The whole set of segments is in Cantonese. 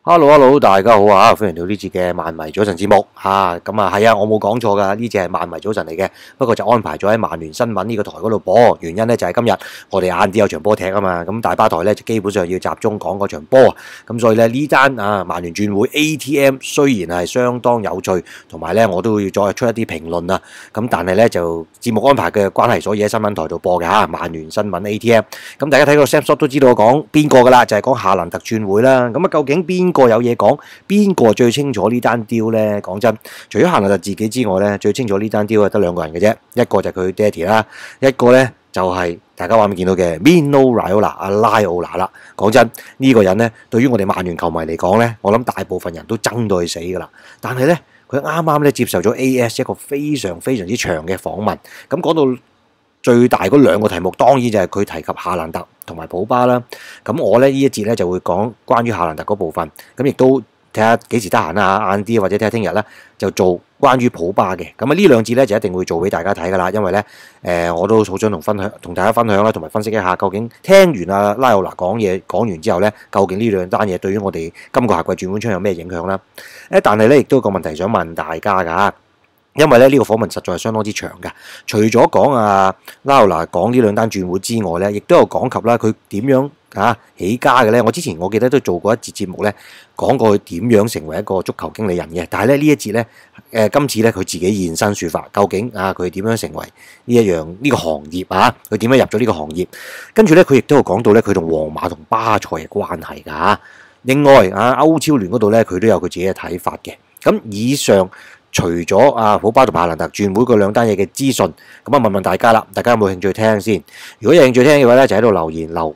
Hello，大家好啊！歡迎到呢節嘅漫迷早晨節目啊！係啊，我冇講錯噶，呢節係漫迷早晨嚟嘅。不過就安排咗喺曼聯新聞呢個台嗰度播，原因咧就係今日我哋晏啲有場波踢啊嘛。咁大巴台咧就基本上要集中講嗰場波，咁所以咧呢單曼聯轉會 ATM 雖然係相當有趣，同埋咧我都要再出一啲評論啊。咁但係咧就節目安排嘅關係，所以喺新聞台度播嘅嚇。曼聯新聞 ATM，咁大家睇個 snapshot 都知道我講邊個噶啦，就係講夏蘭特轉會啦。咁究竟邊個有嘢講？邊個最清楚呢單 deal 呢？講真，除咗夏蘭特自己之外呢，最清楚呢單 deal 得兩個人嘅啫，一個就係佢爹哋啦，一個呢就係大家畫面見到嘅 Mino Raiola 阿拉奧拿啦。講真，呢個人呢，對於我哋曼聯球迷嚟講呢，我諗大部分人都憎到佢死噶啦。但係呢，佢啱啱咧接受咗 AS 一個非常之長嘅訪問，咁講到最大嗰兩個題目，當然就係佢提及夏蘭特同埋普巴啦。咁我咧呢一節咧就會講關於夏蘭特嗰部分，咁亦都睇下幾時得閒啦，晏啲或者睇下聽日啦，就做關於普巴嘅。咁呢兩節咧就一定會做俾大家睇噶啦，因為咧我都好想同大家分享啦，同埋分析一下究竟聽完阿拉奧拿講完之後咧，究竟呢兩單嘢對於我哋今個夏季轉會窗有咩影響啦？但係咧亦都有個問題想問大家㗎。因為咧呢個訪問實在係相當之長嘅，除咗講拉奧拿講呢兩單轉會之外咧，亦都有講及啦佢點樣起家嘅咧。我記得都做過一節節目咧，講過佢點樣成為一個足球經理人嘅。但係咧呢一節咧今次咧佢自己現身說法，究竟佢點樣成為呢個行業佢點樣入咗呢個行業？跟住咧佢亦都有講到咧佢同皇馬同巴塞嘅關係㗎。另外歐超聯嗰度咧佢都有佢自己嘅睇法嘅。咁以上除咗普巴同夏蘭特轉會嗰兩單嘢嘅資訊，咁問大家啦，大家有冇興趣聽先？如果有興趣聽嘅話咧，就喺度留言留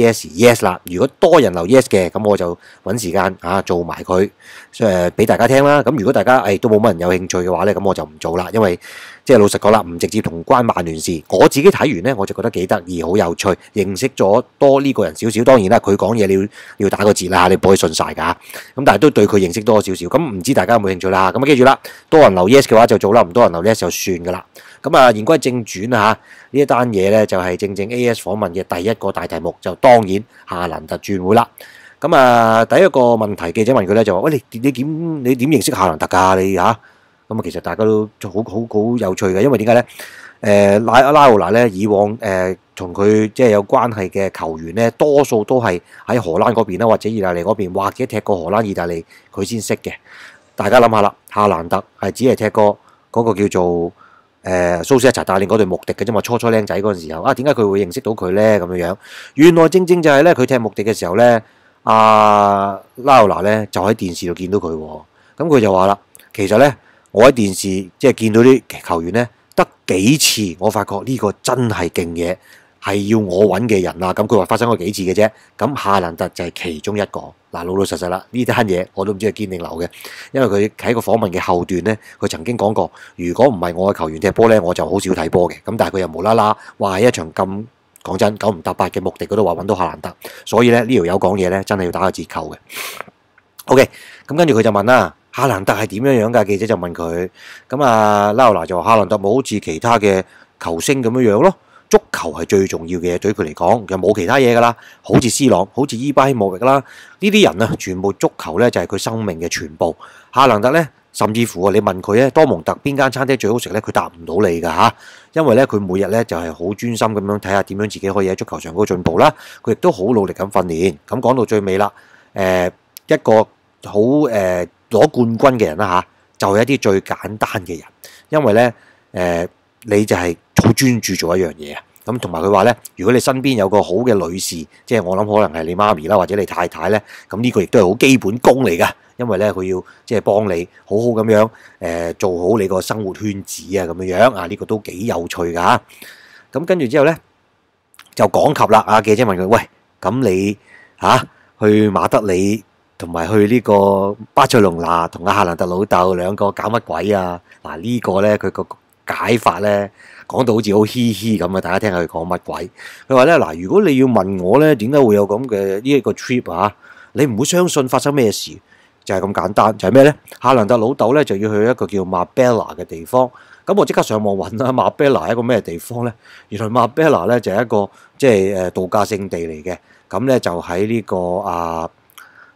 yes 啦。如果多人留 yes 嘅，咁我就揾時間做埋佢俾大家聽啦。咁如果大家都冇乜人有興趣嘅話咧，咁我就唔做啦，因為即係老實講啦，唔直接同關曼聯事。我自己睇完咧，我就覺得幾得意，好有趣，認識咗多呢個人少少。當然啦，佢講嘢你要打個折啦，你唔可以信晒㗎。咁但係都對佢認識多少少。咁唔知大家有冇興趣啦？咁記住啦，多人留 yes 嘅話就做啦，唔多人留 yes 就算㗎啦。咁言歸正傳呢一單嘢咧就係正 AS 訪問嘅第一個大題目，就當然夏蘭特轉會啦。咁第一個問題，記者問佢咧就話：喂，你點認識夏蘭特㗎？你咁其實大家都好有趣嘅，因為點解咧？拉奧拿咧以往同佢即係有關係嘅球員咧，多數都係喺荷蘭嗰邊啦，或者意大利嗰邊，或者踢過荷蘭、意大利佢先識嘅。大家諗下啦，夏蘭特係只係踢過嗰個叫做蘇斯一齊帶領嗰隊穆迪嘅啫嘛，初僆仔嗰陣時候點解佢會認識到佢咧？咁樣原來正就係咧，佢踢穆迪嘅時候咧，拉奧拿咧就喺電視度見到佢喎。咁佢就話啦，其實咧。我喺電視即係見到啲球員咧，得幾次我發覺呢個真係勁嘢，係要我揾嘅人啦。咁佢話發生過幾次嘅啫。咁夏蘭特就係其中一個。老實啦，呢單嘢我都唔知係堅定流嘅，因為佢喺個訪問嘅後段咧，佢曾經講過，如果唔係我嘅球員踢波咧，我就好少睇波嘅。咁但係佢又無啦啦話喺一場咁講真9唔搭8嘅目的嗰度話揾到夏蘭特，所以咧呢條友講嘢咧真係要打個折扣嘅。OK， 咁跟住佢就問啦。夏蘭特係點樣樣㗎？記者就問佢，咁拉奧拿就話：夏蘭特冇好似其他嘅球星咁樣樣咯，足球係最重要嘅嘢，對佢嚟講就冇其他嘢㗎啦。好似 C 朗，好似伊巴希莫域啦，呢啲人全部足球咧就係佢生命嘅全部。夏蘭特咧，甚至乎你問佢咧，多蒙特邊間餐廳最好食咧，佢答唔到你㗎因為咧佢每日咧就係好專心咁樣睇下點樣自己可以喺足球上高進步啦。佢亦都好努力咁訓練。咁講到最尾啦，一個好攞冠軍嘅人啦就係一啲最簡單嘅人，因為咧你就係好專注做一樣嘢咁同埋佢話咧，如果你身邊有個好嘅女士，即係我諗可能係你媽咪啦，或者你太太咧，咁呢個亦都係好基本功嚟㗎，因為咧佢要即係幫你好好咁樣做好你個生活圈子咁樣呢個都幾有趣㗎。咁跟住之後咧就講及啦，記者問佢：喂，咁你去馬德里？同埋去呢個巴塞隆拿同阿夏蘭特老豆兩個搞乜鬼啊？呢個咧佢個解法咧講到好似好嘻嘻咁大家聽下佢講乜鬼？佢話咧如果你要問我咧點解會有咁嘅呢一個 trip 你唔會相信發生咩事，就係咁簡單，就係咩咧？夏蘭特老豆咧就要去一個叫馬貝拉嘅地方，咁我即刻上網揾啦，馬貝拉係一個咩地方咧？原來馬貝拉咧就係一個即係度假勝地嚟嘅，咁咧就喺呢個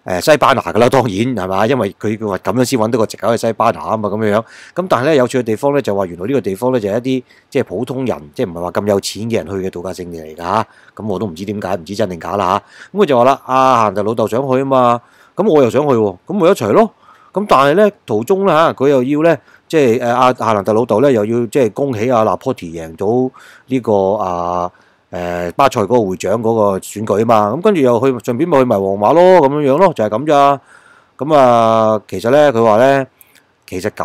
西班牙㗎啦，當然係嘛，因為佢話咁樣先揾到個藉口去西班牙啊嘛，咁樣。咁但係咧有趣嘅地方咧就話原來呢個地方咧就係一啲即係普通人，即係唔係話咁有錢嘅人去嘅度假勝地嚟㗎嚇。咁我都唔知點解，唔知真定假啦嚇。咁佢就話啦，夏蘭特老豆想去啊嘛，咁我又想去喎，咁咪一齊咯。咁但係咧途中咧嚇，佢又要咧即係夏蘭特老豆咧又要即係恭喜阿納波提贏到呢個巴塞嗰個會長嗰個選舉啊嘛，咁跟住又去順便咪去埋皇馬咯，咁樣樣咯，就係咁咋。咁其實咧佢話咧，其實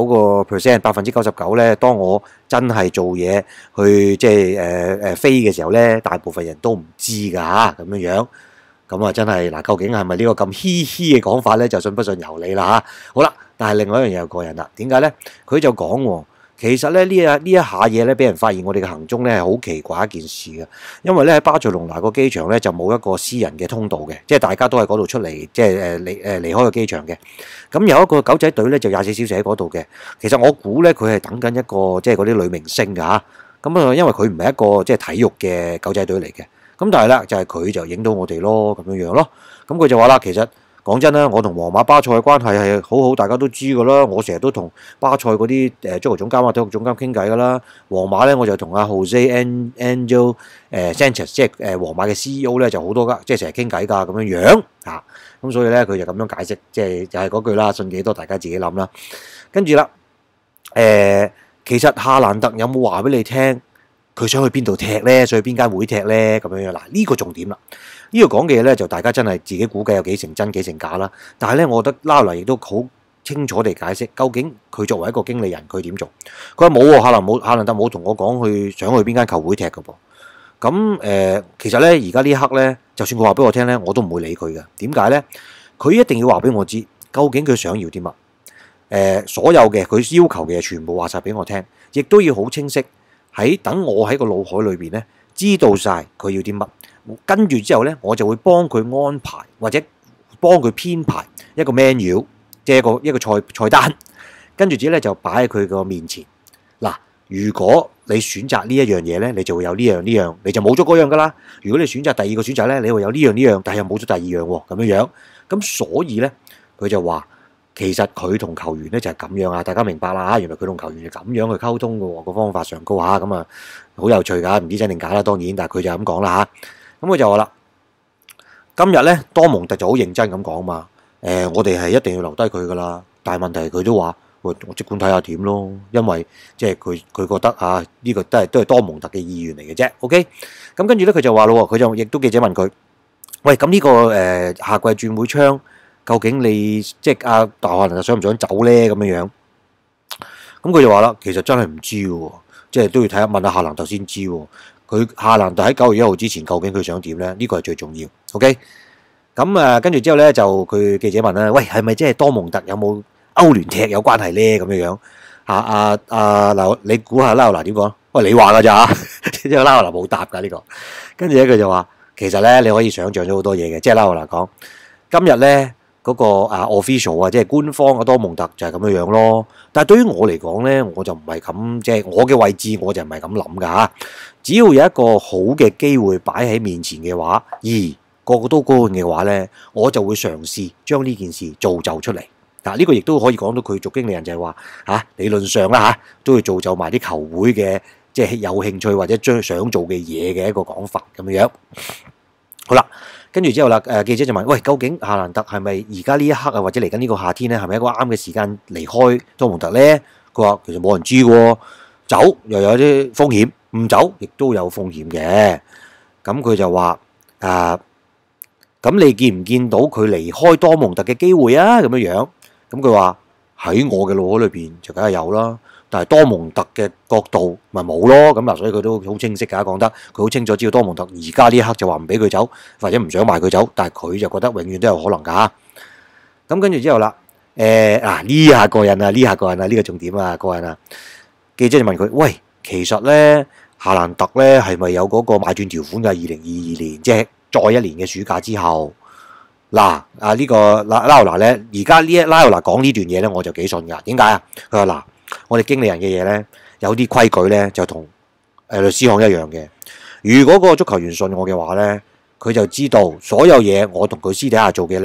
99%，99%咧，當我真係做嘢去即係飛嘅時候咧，大部分人都唔知㗎嚇，咁樣樣。咁真係嗱，究竟係咪呢個咁嘻嘻嘅講法咧？就信不信由你啦嚇。好啦，但係另外一樣嘢又過癮啦，點解咧？佢就講喎。其實咧呢一下嘢咧，俾人發現我哋嘅行蹤咧係好奇怪一件事嘅，因為咧喺巴塞隆拿個機場咧就冇一個私人嘅通道嘅，即係大家都喺嗰度出嚟，即係離開個機場嘅。咁有一個狗仔隊咧就24小時喺嗰度嘅。其實我估咧佢係等緊一個即係嗰啲女明星㗎嚇。咁因為佢唔係一個即係體育嘅狗仔隊嚟嘅。咁但係咧就係佢就影到我哋咯，咁樣樣咯。咁佢就話啦，其實。講真啦，我同皇馬巴塞嘅關係係好好，大家都知噶啦。我成日都同巴塞嗰啲足球總監啊、體育總監傾偈噶啦。皇馬咧，我就同阿 Jose Angel Sanchez， 即係皇馬嘅 CEO 咧，就好多即係成日傾偈㗎咁樣樣嚇。咁所以咧，佢就咁樣解釋，即係就係嗰句啦，信幾多大家自己諗啦。跟住啦，其實夏蘭特有冇話俾你聽，佢想去邊度踢咧？想去邊間會踢咧？咁樣樣嗱，呢個重點啦。呢個講嘅嘢咧，就大家真係自己估計有幾成真幾成假啦。但係咧，我覺得拉嚟亦都好清楚地解釋，究竟佢作為一個經理人，佢點做？佢話冇喎，夏蘭特冇同我講想去邊間球會踢嘅噃。咁其實咧，而家呢一刻咧，就算佢話俾我聽咧，我都唔會理佢嘅。點解咧？佢一定要話俾我知，究竟佢想要啲乜？所有嘅佢要求嘅嘢，全部話晒俾我聽，亦都要好清晰。等我喺個腦海裏邊咧，知道晒佢要啲乜。跟住之後咧，我就會幫佢安排或者幫佢編排一個 menu， 即係一個菜單。跟住之後咧就擺喺佢個面前。嗱，如果你選擇呢一樣嘢咧，你就會有呢樣，你就冇咗嗰樣噶啦。如果你選擇第二個選擇咧，你會有呢樣，但係又冇咗第二樣喎，咁樣樣。咁所以咧，佢就話其實佢同球員咧就係咁樣啊，大家明白啦嚇。原來佢同球員係咁樣去溝通嘅喎，個方法上高嚇，咁啊好有趣㗎，唔知真定假啦，當然，但係佢就咁講啦嚇。咁佢就話啦，今日咧多蒙特就好認真咁講嘛，我哋係一定要留低佢噶啦，但係問題佢都話，我即管睇下點咯，因為即係佢覺得啊，呢個都係多蒙特嘅意願嚟嘅啫。OK，咁跟住咧佢就話咯，佢就亦都記者問佢，喂，咁呢個夏季轉會窗，究竟你即係大夏蘭特想唔想走咧？咁樣樣，咁佢就話啦，其實真係唔知喎，即係都要睇下問下夏蘭特先知喎。佢夏蘭特喺9月1號之前，究竟佢想點咧？呢個係最重要。OK，咁跟住之後咧，就佢記者問啦，喂，係咪即係多蒙特有冇歐聯踢有關係咧？咁樣樣嗱，你估下拉奧拿點講？喂，你話㗎咋？即係拉奧拿冇答㗎呢個。跟住咧，佢就話其實咧，你可以想像咗好多嘢嘅。即係拉奧拿講今日咧嗰個official 啊，即係官方嘅多蒙特就係咁樣樣咯。但係對於我嚟講咧，我就唔係咁，即係我嘅位置我就唔係咁諗㗎嚇。只要有一個好嘅機會擺喺面前嘅話，而個個都高興嘅話咧，我就會嘗試將呢件事造就出嚟。嗱，呢個亦都可以講到佢做經理人就係話理論上啦都會造就埋啲球會嘅即係有興趣或者將想做嘅嘢嘅一個講法咁樣。好啦，跟住之後啦，記者就問：喂，究竟夏蘭特係咪而家呢一刻啊，或者嚟緊呢個夏天咧，係咪一個啱嘅時間離開多蒙特咧？佢話其實冇人知喎，走又有啲風險。唔走亦都有風險嘅，咁佢就話咁你見唔見到佢離開多蒙特嘅機會啊？咁樣樣，咁佢話喺我嘅腦海裏邊就梗係有啦，但係多蒙特嘅角度咪冇咯。咁嗱，所以佢都好清晰㗎，講得佢好清楚，知道多蒙特而家呢一刻就話唔俾佢走，或者唔想賣佢走，但係佢就覺得永遠都有可能㗎。咁跟住之後啦，呢下過癮啊，呢個重點啊，過癮啊！記者就問佢：喂，其實咧，夏蘭特咧係咪有嗰個買斷條款嘅？2022年，即係再一年嘅暑假之後，呢個拉奧拿咧，而家拉奧拿講呢段嘢咧，我就幾信㗎。點解啊？佢話我哋經理人嘅嘢咧，有啲規矩咧就同律師行一樣嘅。如果嗰個足球員信我嘅話咧，佢就知道所有嘢我同佢私底下做嘅咧，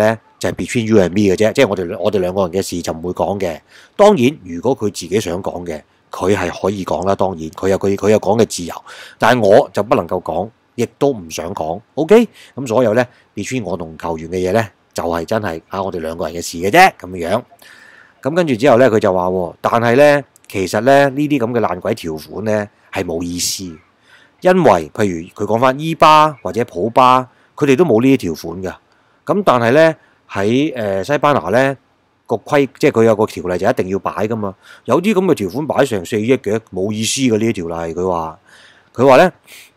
就係 between you and me 嘅啫，即係我哋兩個人嘅事就唔會講嘅。當然，如果佢自己想講嘅，佢係可以講啦。當然，佢有講嘅自由，但係我就不能夠講，亦都唔想講。OK， 咁所有咧 between 我同球員嘅嘢咧，就係真係我哋兩個人嘅事嘅啫咁樣。咁跟住之後咧，佢就話，但係咧，其實咧呢啲咁嘅爛鬼條款咧係冇意思，因為譬如佢講翻伊巴或者普巴，佢哋都冇呢啲條款㗎。咁但係咧喺西班牙咧個規，即係佢有個條例就一定要擺噶嘛。有啲咁嘅條款擺成4億嘅，冇意思嘅呢啲條例。佢話咧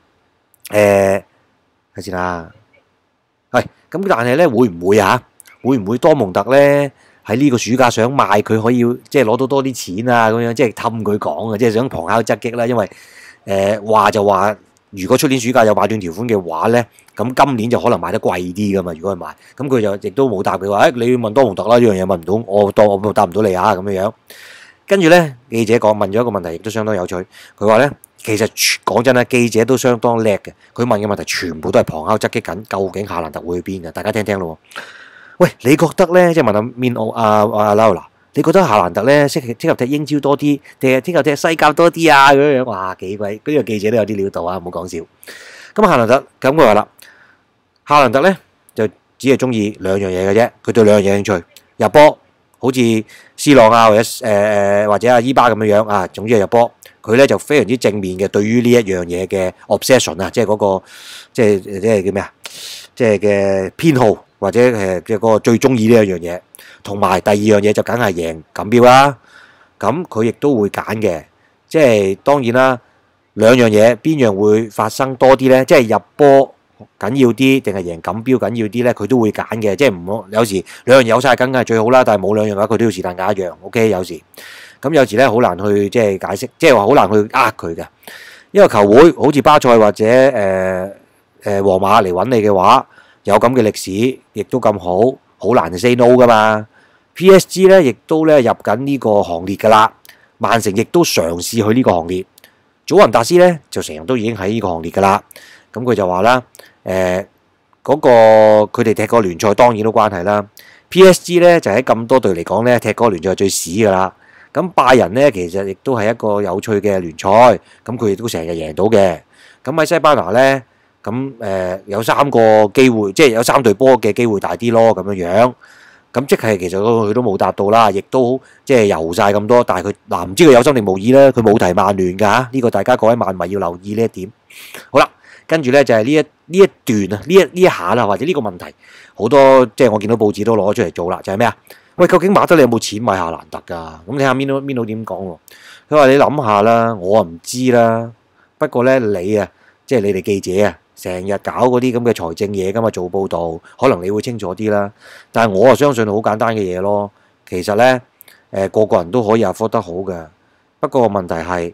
睇先啦，係咁，但係咧會唔會啊？會唔會多蒙特咧喺呢個暑假想賣佢，可以即係攞到多啲錢啊？咁樣即係氹佢講啊，即係想旁敲側擊啦。因為話就話，如果出年暑假有買斷條款嘅話咧，咁今年就可能買得貴啲噶嘛。如果佢買，咁佢就亦都冇答佢話，你要問多蒙特啦，呢樣嘢問唔到，我答唔到你啊咁樣樣。跟住咧，記者問咗一個問題，亦都相當有趣。佢話咧，其實講真啦，記者都相當叻嘅。佢問嘅問題全部都係旁敲側擊緊，究竟夏蘭特會去邊嘅？大家聽聽咯。喂，你覺得咧，即係問下面阿拉嗱，你覺得夏蘭特咧適合踢英超多啲，定係適合踢西甲多啲啊？咁樣樣，哇，幾鬼！呢個記者都有啲料到啊，唔好講笑。咁夏蘭特咁佢話啦，夏蘭特咧就只係中意兩樣嘢嘅啫，佢對兩樣嘢興趣，入波，好似 C 朗啊，或者阿伊巴咁樣樣啊，總之係入波。佢咧就非常之正面嘅，對於呢一樣嘢嘅 obsession 啊，即係嗰個即係叫咩啊？即係嘅偏好。或者嘅嗰個最中意呢一樣嘢，同埋第二樣嘢就梗係贏錦標啦。咁佢亦都會揀嘅，即係當然啦。兩樣嘢邊樣會發生多啲呢？即係入波緊要啲，定係贏錦標緊要啲呢？佢都會揀嘅，即係唔好有時兩樣有晒梗係最好啦。但係冇兩樣嘅話，佢都要是但揀一樣。OK， 有時咁有時咧好難去即係解釋，即係話好難去佢嘅。因為球會好似巴塞或者皇馬嚟揾你嘅話。有咁嘅歷史，亦都咁好，好難 say no 噶嘛。PSG 咧，亦都咧入緊呢個行列噶啦。曼城亦都嘗試去呢個行列。祖雲達斯咧就成日都已經喺呢個行列噶啦。咁佢就話啦，嗰個佢哋踢個聯賽當然都關係啦。PSG 咧就喺咁多隊嚟講咧，踢個聯賽最屎噶啦。咁拜仁咧其實亦都係一個有趣嘅聯賽，咁佢亦都成日贏到嘅。咁喺西班牙咧。咁有3個機會，即係有3隊波嘅機會大啲咯，咁樣樣。咁即係其實佢都冇達到啦，亦都即係遊晒咁多。但係佢唔知佢有心定無意咧，佢冇提曼聯㗎。呢個大家各位曼迷要留意呢一點。好啦，跟住咧就係呢一段啊，呢一下啦，或者呢個問題好多，即係我見到報紙都攞出嚟做啦，就係咩啊？喂，究竟馬德里有冇錢買夏蘭特㗎？咁睇下邊度點講喎？佢話你諗下啦，我啊唔知啦。不過咧你啊，即係你哋記者啊。成日搞嗰啲咁嘅財政嘢㗎嘛，做報道，可能你會清楚啲啦。但係我啊相信好簡單嘅嘢咯。其實咧，個個人都可以 afford 得好嘅。不過問題係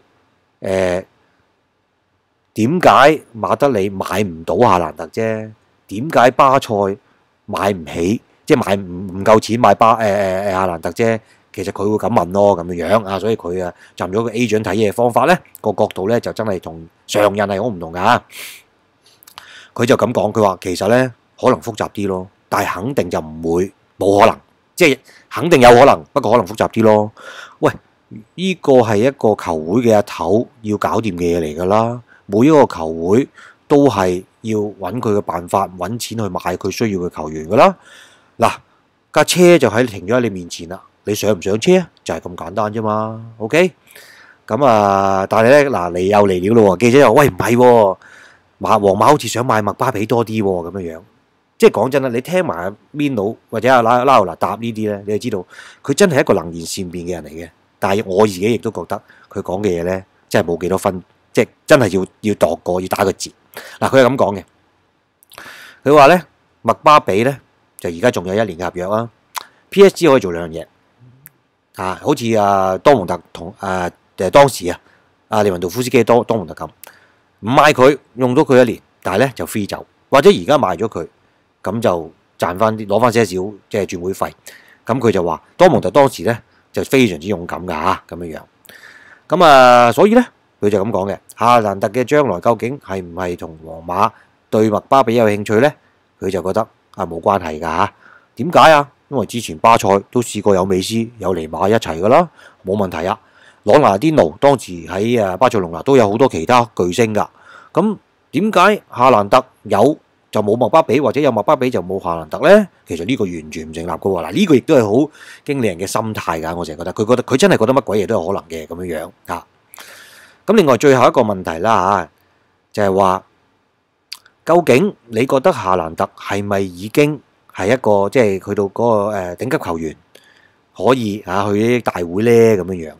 點解馬德里買唔到夏蘭特啫？點解巴塞買唔起，即係買唔夠錢買夏蘭特啫？其實佢會咁問咯，咁樣樣啊，所以佢啊站咗個 agent 睇嘢方法咧，個角度咧就真係同常人係好唔同㗎。佢就咁講，佢話其實咧可能複雜啲咯，但係肯定就唔會冇可能，即係肯定有可能，不過可能複雜啲咯。喂，呢個係一個球會嘅阿頭要搞掂嘅嘢嚟㗎啦，每一個球會都係要揾佢嘅辦法，揾錢去買佢需要嘅球員㗎啦。嗱，架車就停咗喺你面前啦，你上唔上車啊？就係咁簡單啫嘛。OK，咁啊，但係咧嗱，你又嚟了咯喎，記者又喂唔係喎。皇馬好似想買麥巴比多啲喎，咁樣樣，即係講真啦，你聽埋阿 Mino 或者阿拉拿答呢啲咧，你就知道佢真係一個能言善辯嘅人嚟嘅。但係我自己亦都覺得佢講嘅嘢咧，真係冇幾多分，即係真係要度過，要打個折。嗱，佢係咁講嘅，佢話咧麥巴比咧就而家仲有1年嘅合約啦。PSG 可以做2樣嘢啊，好似多蒙特同當時啊利雲道夫斯基多蒙特咁。唔賣佢，用咗佢1年，但係咧就 free 走，或者而家賣咗佢，咁就賺翻啲，攞翻些少即係轉會費。咁佢就話多蒙特當時咧就非常之勇敢㗎嚇，咁樣樣。咁所以咧佢就咁講嘅。夏蘭特嘅將來究竟係唔係同皇馬對麥巴比有興趣咧？佢就覺得冇關係㗎嚇。 點解啊？因為之前巴塞都試過有美斯有尼馬一齊噶啦，冇問題啊。朗拿甸奴當時喺巴塞隆拿都有好多其他巨星噶，咁點解夏蘭特有就冇麥巴比，或者有麥巴比就冇夏蘭特呢？其實呢個完全唔成立噶喎。嗱，呢個亦都係好經理人嘅心態㗎。我成日覺得佢真係覺得乜鬼嘢都有可能嘅咁樣樣啊。咁另外最後一個問題啦嚇，就係話究竟你覺得夏蘭特係咪已經係一個即係去到嗰個頂級球員可以去啲大會呢？咁樣樣？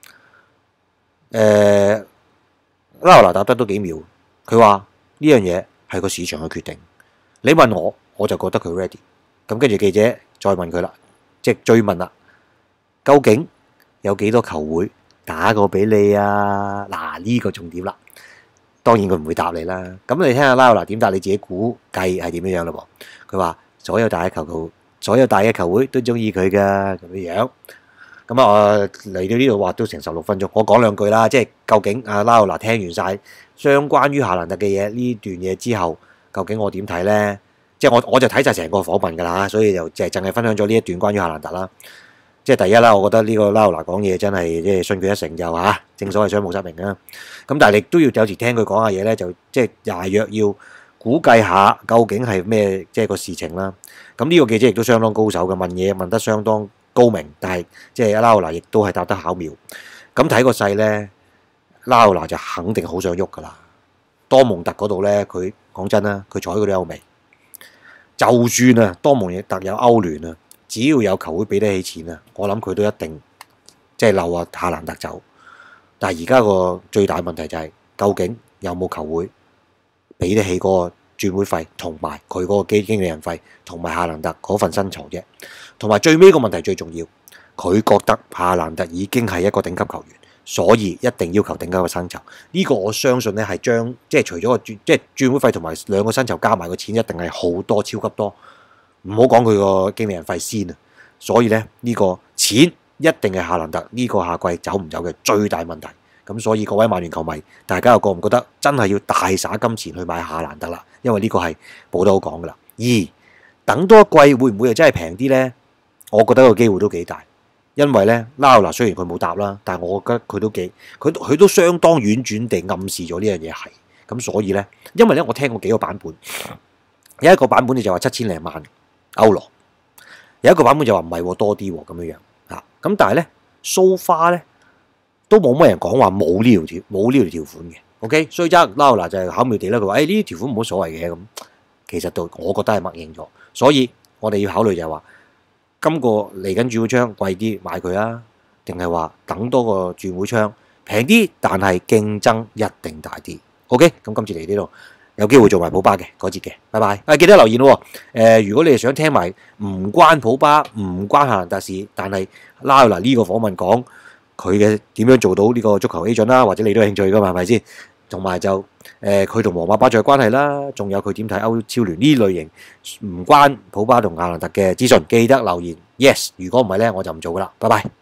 拉奧拿答得都幾妙，佢話呢樣嘢係個市場嘅決定。你問我，我就覺得佢 ready。咁跟住記者再問佢啦，即係追問啦，究竟有幾多球會打過俾你啊？嗱，呢個重點啦。當然佢唔會答你啦。咁你聽下拉奧拿點答，你自己估計係點樣樣咯噃？佢話所有大嘅球會都中意佢噶咁樣樣。咁啊，嚟到呢度話都成16分鐘，我講兩句啦。即係究竟阿拉奧拿聽完晒相關於夏蘭特嘅嘢呢段嘢之後，究竟我點睇呢？即係我就睇晒成個訪問㗎啦，所以就淨係分享咗呢一段關於夏蘭特啦。即係第一啦，我覺得呢個拉奧拿講嘢真係即係信佢一成就嚇，正所謂雙無失明啦。咁但係你都要有時聽佢講下嘢咧，就即係大約要估計下究竟係咩即係個事情啦。咁呢個記者亦都相當高手嘅，問嘢問得相當高明，但係即係拉奧拿亦都係答得巧妙。咁睇個勢咧，拉奧拿就肯定好想喐㗎啦。多蒙特嗰度咧，佢講真啦，佢睬佢都有味。就算啊，多蒙特有歐聯啊，只要有球會俾得起錢啊，我諗佢都一定即係留夏蘭特走。但係而家個最大問題就係，究竟有冇球會俾得起嗰個轉會費，同埋佢嗰個經理人費，同埋夏蘭特嗰份薪酬啫。同埋最尾個問題最重要，佢覺得夏蘭特已經係一個頂級球員，所以一定要求頂級嘅薪酬。呢個我相信咧係將即係除咗個轉會費同埋兩個薪酬加埋個錢，一定係好多超級多。唔好講佢個經理人費先啊。所以咧呢個錢一定係夏蘭特呢個夏季走唔走嘅最大問題。咁所以各位曼聯球迷，大家又覺唔覺得真係要大灑金錢去買夏蘭特啦？因為呢個係冇得好講噶啦。等多一季會唔會又真係平啲呢？我覺得個機會都幾大，因為咧拉奧拿雖然佢冇答啦，但係我覺得佢都相當婉轉地暗示咗呢樣嘢係。咁所以咧，因為咧我聽過幾個版本，有一個版本你就話7000零萬歐羅，有一個版本就話唔係多啲咁樣樣嚇。咁但係咧so far咧都冇乜人講話冇呢條條款嘅。OK， 所以拉奧拿就係巧妙地咧，佢話呢啲條款冇所謂嘅咁。其實我覺得係默認咗，所以我哋要考慮就係話。今個嚟緊轉會窗貴啲買佢啊，定係話等多個轉會窗平啲，但係競爭一定大啲。OK， 咁今次嚟呢度有機會做埋普巴嘅嗰節嘅，拜拜。記得留言喎。如果你係想聽埋唔關普巴、唔關夏蘭特事，但係拉奧拿呢個訪問講佢嘅點樣做到呢個足球 agent 啦，或者你都有興趣㗎嘛，係咪先？同埋就佢同皇馬巴塞嘅關係啦，仲有佢點睇歐超聯呢類型唔關普巴同夏蘭特嘅資訊，記得留言 yes。如果唔係咧，我就唔做噶啦，拜拜。